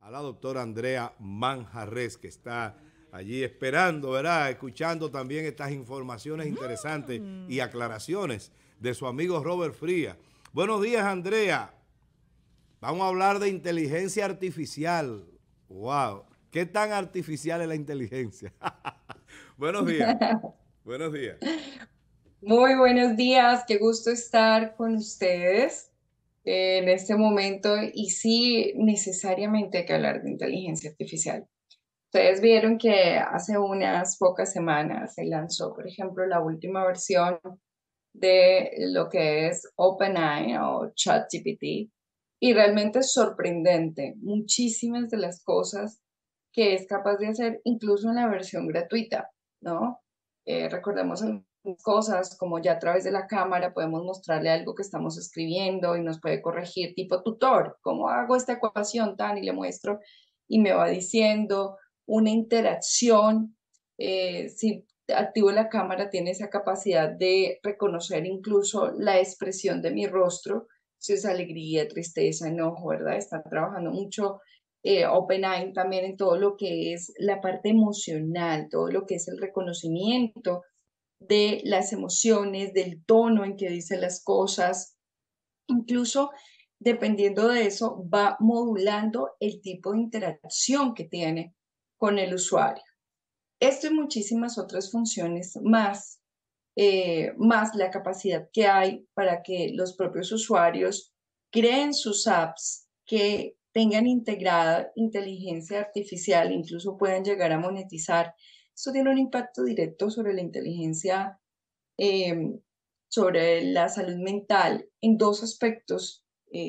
a la doctora Andrea Manjarres, que está allí esperando, ¿verdad? Escuchando también estas informaciones interesantes y aclaraciones de su amigo Robert Frías. Buenos días, Andrea. Vamos a hablar de inteligencia artificial. ¡Wow! ¿Qué tan artificial es la inteligencia? Buenos días. Buenos días. Muy buenos días, qué gusto estar con ustedes en este momento y sí, necesariamente hay que hablar de inteligencia artificial. Ustedes vieron que hace unas pocas semanas se lanzó, por ejemplo, la última versión de lo que es OpenAI o ChatGPT y realmente es sorprendente muchísimas de las cosas que es capaz de hacer incluso en la versión gratuita, ¿no? Recordemos algunas cosas como ya a través de la cámara podemos mostrarle algo que estamos escribiendo y nos puede corregir tipo tutor, ¿cómo hago esta ecuación tan? Y le muestro y me va diciendo una interacción. Si activo la cámara, tiene esa capacidad de reconocer incluso la expresión de mi rostro, si es alegría, tristeza, enojo, ¿verdad? Están trabajando mucho OpenAI también en todo lo que es la parte emocional, todo lo que es el reconocimiento de las emociones, del tono en que dice las cosas, incluso dependiendo de eso, va modulando el tipo de interacción que tiene con el usuario. Esto y muchísimas otras funciones más, más la capacidad que hay para que los propios usuarios creen sus apps que tengan integrada inteligencia artificial, incluso puedan llegar a monetizar. Esto tiene un impacto directo sobre la inteligencia, eh, sobre la salud mental en dos aspectos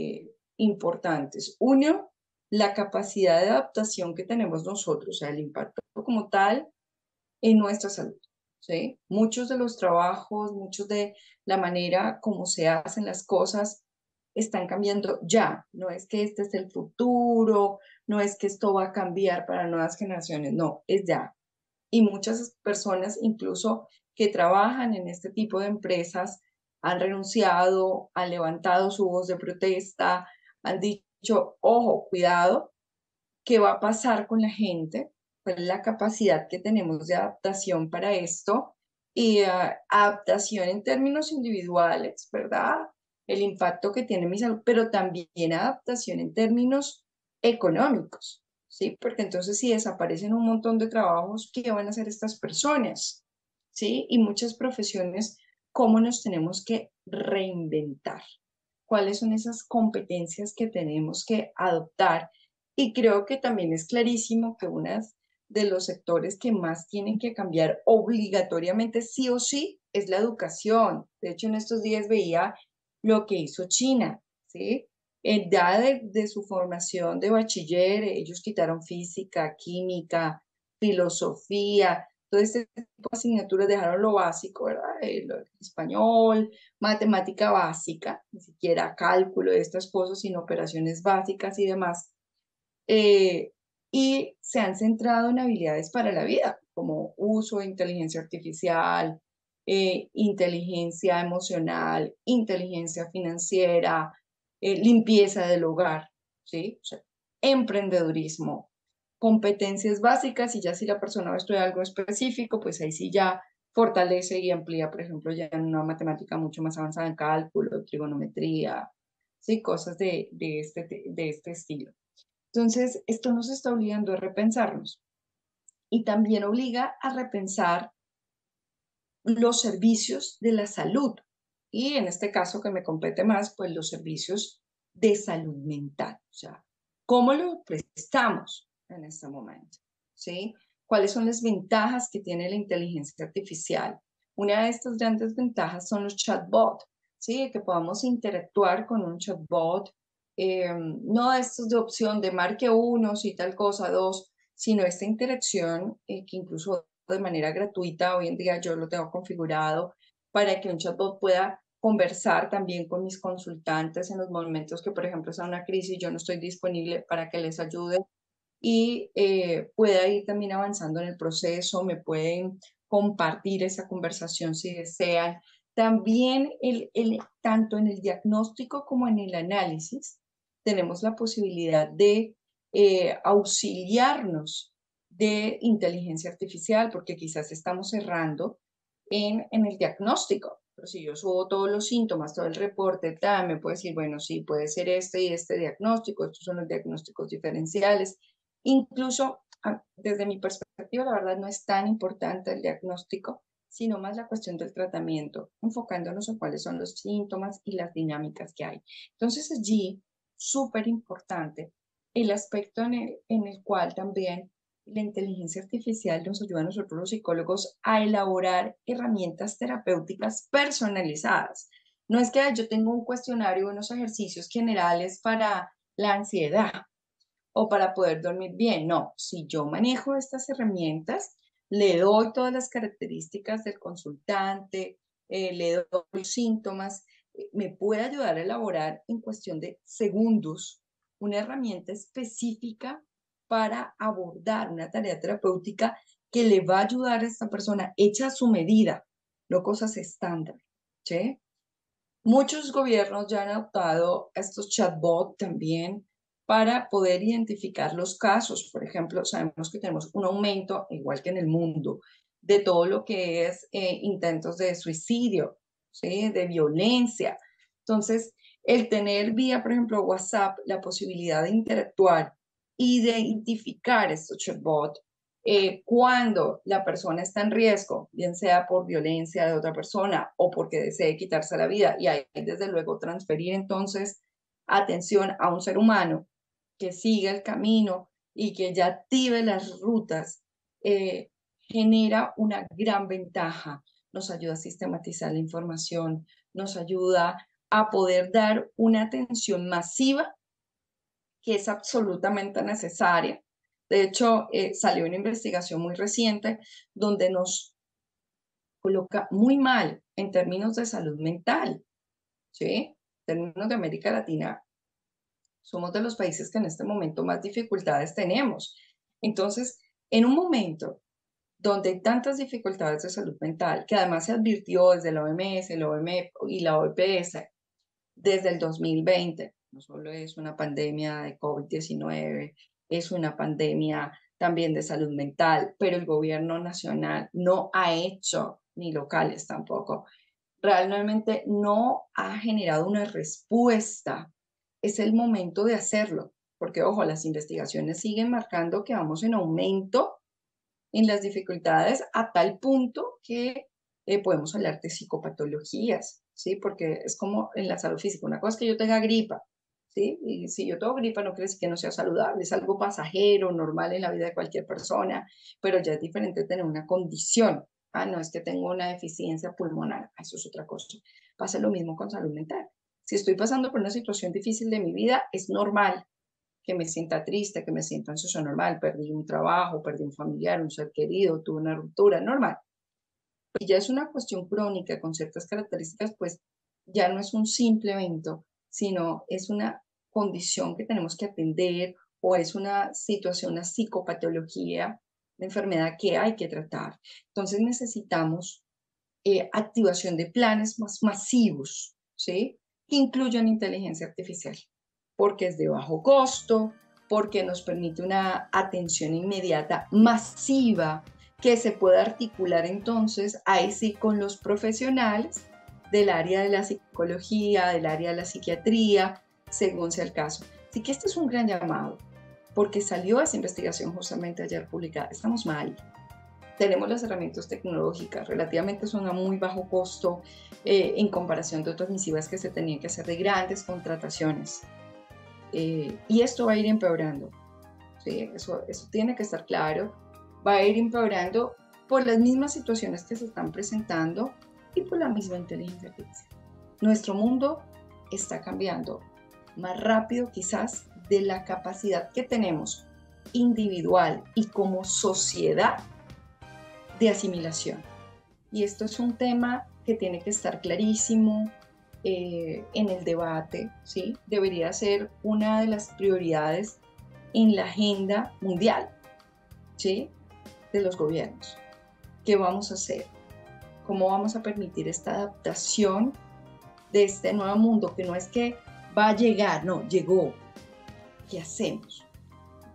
importantes. Uno, la capacidad de adaptación que tenemos nosotros, o sea, el impacto como tal en nuestra salud, ¿sí? Muchos de los trabajos, muchos de la manera como se hacen las cosas están cambiando ya. No es que este es el futuro, no es que esto va a cambiar para nuevas generaciones, no, es ya. Y muchas personas, incluso que trabajan en este tipo de empresas, han renunciado, han levantado su voz de protesta, han dicho, ojo, cuidado, qué va a pasar con la gente, cuál es la capacidad que tenemos de adaptación para esto y adaptación en términos individuales, ¿verdad? El impacto que tiene mi salud, pero también adaptación en términos económicos, ¿sí? Porque entonces si desaparecen un montón de trabajos, ¿qué van a hacer estas personas? ¿Sí? Y muchas profesiones, ¿cómo nos tenemos que reinventar? ¿Cuáles son esas competencias que tenemos que adoptar? Y creo que también es clarísimo que uno de los sectores que más tienen que cambiar obligatoriamente, sí o sí, es la educación. De hecho, en estos días veía lo que hizo China, ¿sí? Ya de su formación de bachiller, ellos quitaron física, química, filosofía, todo este tipo de asignaturas, dejaron lo básico, ¿verdad? El español, matemática básica, ni siquiera cálculo de estas cosas, sino operaciones básicas y demás, eh, y se han centrado en habilidades para la vida, como uso de inteligencia artificial, inteligencia emocional, inteligencia financiera, limpieza del hogar, ¿sí? O sea, emprendedurismo, competencias básicas, y ya si la persona va a estudiar algo específico, pues ahí sí ya fortalece y amplía, por ejemplo, ya en una matemática mucho más avanzada en cálculo, trigonometría, sí, cosas de este estilo. Entonces, esto nos está obligando a repensarnos y también obliga a repensar los servicios de la salud y en este caso que me compete más, pues los servicios de salud mental, o sea, ¿cómo lo prestamos en este momento? ¿Sí? ¿Cuáles son las ventajas que tiene la inteligencia artificial? Una de estas grandes ventajas son los chatbots, ¿sí? Que podamos interactuar con un chatbot, no estos de opción de marque uno, si tal cosa, dos, sino esta interacción que incluso de manera gratuita, hoy en día yo lo tengo configurado para que un chatbot pueda conversar también con mis consultantes en los momentos que, por ejemplo, está una crisis, yo no estoy disponible para que les ayude y pueda ir también avanzando en el proceso, me pueden compartir esa conversación si desean. También tanto en el diagnóstico como en el análisis tenemos la posibilidad de auxiliarnos de inteligencia artificial, porque quizás estamos errando en el diagnóstico. Pero si yo subo todos los síntomas, todo el reporte, me puede decir, bueno, sí, puede ser este y este diagnóstico, estos son los diagnósticos diferenciales. Incluso desde mi perspectiva, la verdad no es tan importante el diagnóstico, sino más la cuestión del tratamiento, enfocándonos en cuáles son los síntomas y las dinámicas que hay. Entonces allí, súper importante, el aspecto en el cual también la inteligencia artificial nos ayuda a nosotros los psicólogos a elaborar herramientas terapéuticas personalizadas. No es que yo tengo un cuestionario, unos ejercicios generales para la ansiedad o para poder dormir bien. No, si yo manejo estas herramientas, le doy todas las características del consultante, le doy los síntomas, me puede ayudar a elaborar en cuestión de segundos una herramienta específica para abordar una tarea terapéutica que le va a ayudar a esta persona hecha a su medida, no cosas estándar, ¿sí? Muchos gobiernos ya han adoptado estos chatbots también para poder identificar los casos. Por ejemplo, sabemos que tenemos un aumento, igual que en el mundo, de todo lo que es intentos de suicidio, ¿sí? De violencia. Entonces, el tener vía, por ejemplo, WhatsApp, la posibilidad de interactuar y de identificar estos chatbots cuando la persona está en riesgo, bien sea por violencia de otra persona o porque desee quitarse la vida, y ahí desde luego transferir entonces atención a un ser humano que siga el camino y que ya active las rutas, genera una gran ventaja. Nos ayuda a sistematizar la información, nos ayuda a poder dar una atención masiva que es absolutamente necesaria. De hecho, salió una investigación muy reciente donde nos coloca muy mal en términos de salud mental, ¿sí? En términos de América Latina, somos de los países que en este momento más dificultades tenemos. Entonces, en un momento donde hay tantas dificultades de salud mental, que además se advirtió desde la OMS, la OMS y la OPS desde el 2020, no solo es una pandemia de COVID-19, es una pandemia también de salud mental, pero el gobierno nacional no ha hecho, ni locales tampoco, realmente no ha generado una respuesta. Es el momento de hacerlo, porque ojo, las investigaciones siguen marcando que vamos en aumento en las dificultades a tal punto que podemos hablar de psicopatologías, ¿sí? Porque es como en la salud física, una cosa es que yo tenga gripa, ¿sí? Y si yo tengo gripa no quiere decir que no sea saludable, es algo pasajero, normal en la vida de cualquier persona, pero ya es diferente tener una condición. Ah, no, es que tengo una deficiencia pulmonar, eso es otra cosa. Pasa lo mismo con salud mental. Si estoy pasando por una situación difícil de mi vida, es normal que me sienta triste, que me sienta ansioso, normal, perdí un trabajo, perdí un familiar, un ser querido, tuve una ruptura, normal. Y ya es una cuestión crónica con ciertas características, pues ya no es un simple evento, sino es una condición que tenemos que atender o es una situación, una psicopatología, una enfermedad que hay que tratar. Entonces necesitamos activación de planes más masivos, ¿sí? Que incluyan inteligencia artificial, porque es de bajo costo, porque nos permite una atención inmediata masiva que se puede articular entonces ahí sí con los profesionales del área de la psicología, del área de la psiquiatría, según sea el caso. Así que este es un gran llamado, porque salió esa investigación justamente ayer publicada. Estamos mal. Tenemos las herramientas tecnológicas, relativamente son a muy bajo costo en comparación de otras misivas que se tenían que hacer de grandes contrataciones. Y esto va a ir empeorando, ¿sí? Eso tiene que estar claro. Va a ir empeorando por las mismas situaciones que se están presentando y por la misma inteligencia artificial. Nuestro mundo está cambiando más rápido quizás de la capacidad que tenemos individual y como sociedad de asimilación. Y esto es un tema que tiene que estar clarísimo en el debate, ¿sí? Debería ser una de las prioridades en la agenda mundial, ¿sí? De los gobiernos. ¿Qué vamos a hacer? ¿Cómo vamos a permitir esta adaptación de este nuevo mundo que no es que va a llegar, no, llegó? ¿Qué hacemos?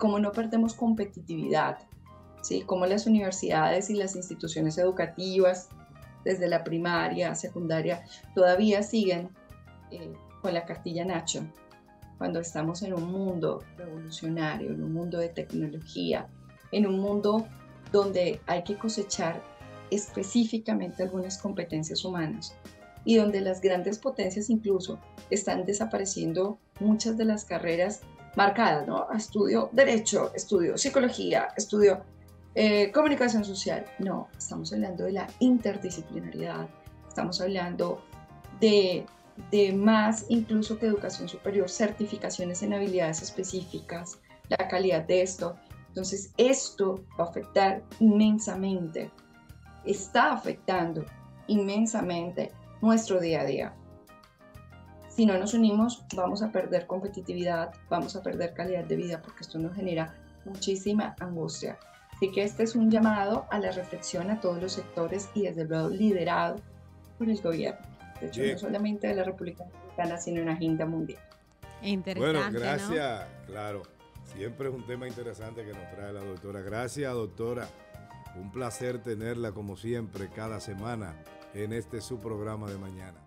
cómo no perdemos competitividad, ¿sí? Cómo las universidades y las instituciones educativas, desde la primaria, secundaria, todavía siguen con la cartilla Nacho, cuando estamos en un mundo revolucionario, en un mundo de tecnología, en un mundo donde hay que cosechar específicamente algunas competencias humanas y donde las grandes potencias incluso están desapareciendo muchas de las carreras marcadas, ¿no? Estudio Derecho, estudio Psicología, estudio comunicación social. No, estamos hablando de la interdisciplinariedad, estamos hablando de, de más incluso que educación superior, certificaciones en habilidades específicas, la calidad de esto. Entonces, esto va a afectar inmensamente, está afectando inmensamente nuestro día a día. Si no nos unimos, vamos a perder competitividad, vamos a perder calidad de vida, porque esto nos genera muchísima angustia. Así que este es un llamado a la reflexión a todos los sectores y desde luego liderado por el gobierno. De hecho, no solamente de la República Dominicana, sino en agenda mundial. Interesante, bueno, gracias, ¿no? Claro, siempre es un tema interesante que nos trae la doctora. Gracias, doctora. Un placer tenerla como siempre cada semana en este su programa de mañana.